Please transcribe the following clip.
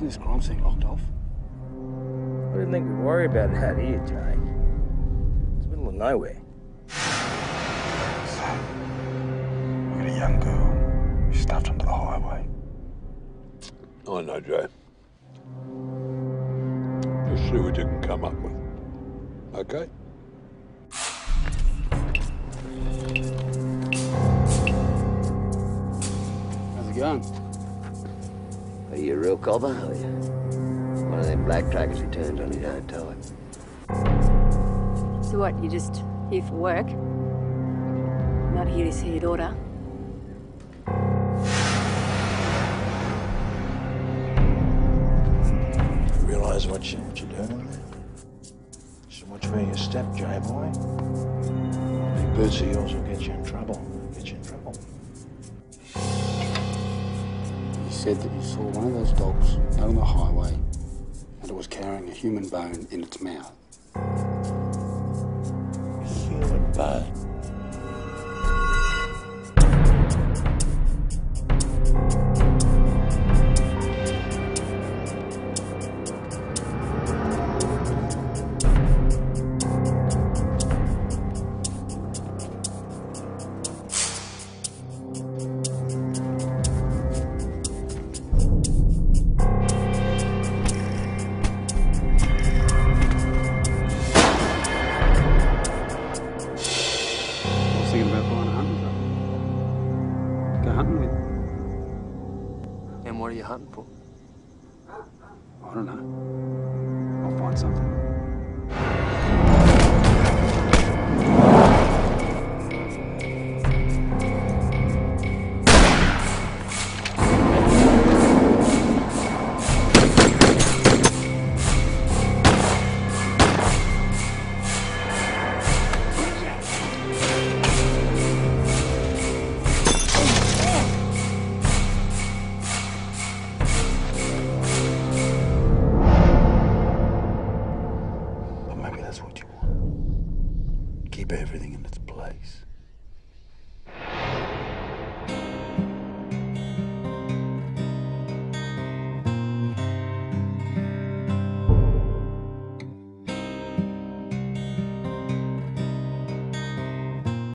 Isn't this crime scene locked off? I didn't think we'd worry about that here, Jay. It's the middle of nowhere. So, we got a young girl stuffed onto the highway. I know, Joe. Just see what you can come up with. Okay? How's it going? Are you a real copper, are you? One of them black trackers who turns on his own time. So what, you just here for work? Not here to see your daughter? Realise what you're doing there? Just watch where you step, J-boy. Big boots of yours will get you in trouble. Get you in trouble. You said that you saw one of those dogs out on the highway and it was carrying a human bone in its mouth. Human bone. Thinking about buying a hunting truck. Go hunting with. And what are you hunting for? I don't know. I'll find something. Maybe that's what you want. Keep everything